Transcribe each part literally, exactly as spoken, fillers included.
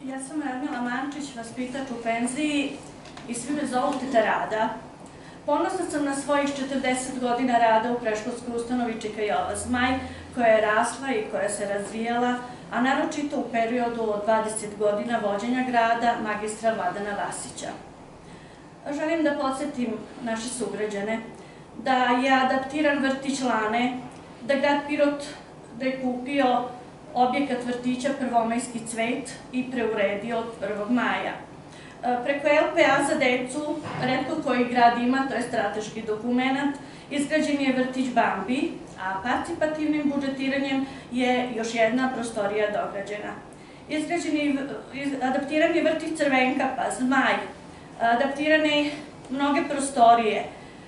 Ja sam Radmila Mančić, vaspitač u penziji i svi me zovu teta Rada. Ponosna sam na svojih četrdeset godina rada u predškolskoj ustanovi Čika Jova Zmaj, koja je rasla i koja se razvijala, a naročito u periodu od dvadeset godina vođenja grada magistra Vladana Vasića. Želim da podsjetim naše sugrađane da je adaptiran vrtić Lane, da grad Pirot da je kupio objekat vrtića Prvomajski cvet i preuredio od prvog maja. Preko el pe a za decu, retko koji grad ima, to je strateški dokument, izgrađen je vrtić Bambi, a participativnim budžetiranjem je još jedna prostorija dograđena. Adaptiran je vrtić Crvenka, pa Zmaj, adaptirane mnoge prostorije.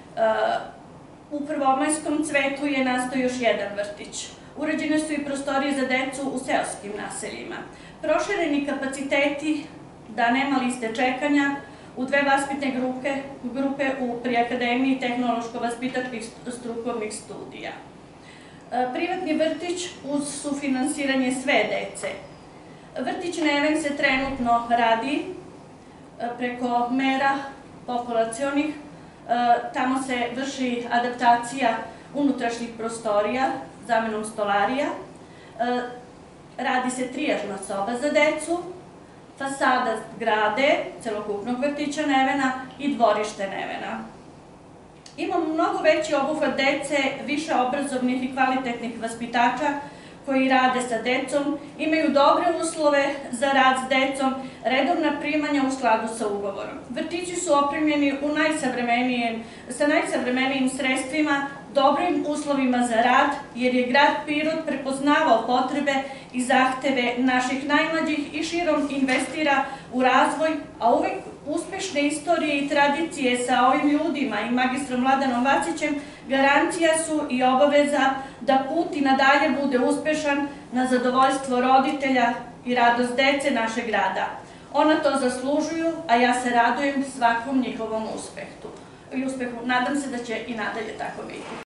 U Prvomajskom cvetu je nastao još jedan vrtić. Urađene su i prostorije za decu u seoskim naseljima. Prošireni kapaciteti da nema liste čekanja u dve vaspitne grupe pri Akademiji tehnološko-vaspitačkih strukovnih studija. Privatni vrtić uz sufinansiranje sve dece. Vrtić Neven se trenutno radi preko mera populacionih. Tamo se vrši adaptacija unutrašnjih prostorija zamenom stolarija. Radi se trijažna soba za decu, fasada zgrade celokupnog vrtića Nevena i dvorište Nevena. Imamo mnogo veći obuhvat dece, više obrazovnih i kvalitetnih vaspitača koji rade sa decom, imaju dobre uslove za rad s decom, redovna primanja u skladu sa ugovorom. Vrtići su opremljeni sa najsavremenijim sredstvima, dobrim uslovima za rad, jer je grad Pirot prepoznavao potrebe i zahteve naših najmlađih i širom investira u razvoj, a uvek uspešne istorije i tradicije sa ovim ljudima i magistrom Vladanom Vasićem garancija su i obaveza da put i nadalje bude uspešan na zadovoljstvo roditelja i radost dece našeg grada. Ona to zaslužuju, a ja se radujem svakom njihovom uspehu. Nadam se da će i nadalje tako biti.